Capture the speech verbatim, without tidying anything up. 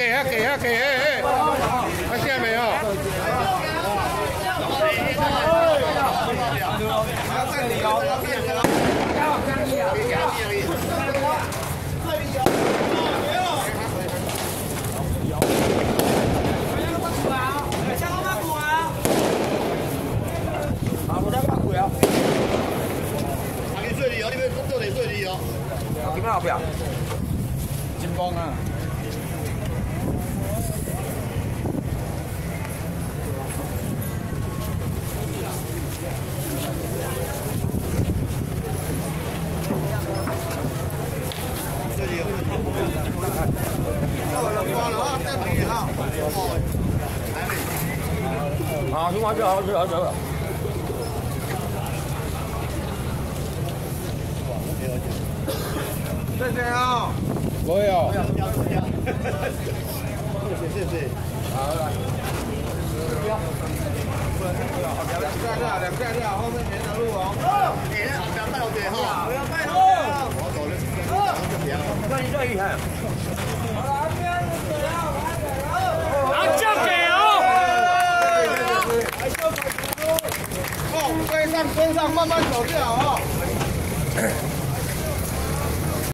给啊给啊给！哎哎，他现在没有。 啊，我在干鬼啊！ 啊，你水里哦，你别做你水里哦。 金光后边。金光啊！啊，金光就好，就好，就好。谢谢啊！ 我有。 谢谢谢谢。 好来。 两下掉，两下掉，后面没得路哦。 哎，不要带我嘴哈！不要带我。我走了，就不要。 那你这厉害。 啊，交给哦。 哦，跟上跟上，慢慢走就好哦。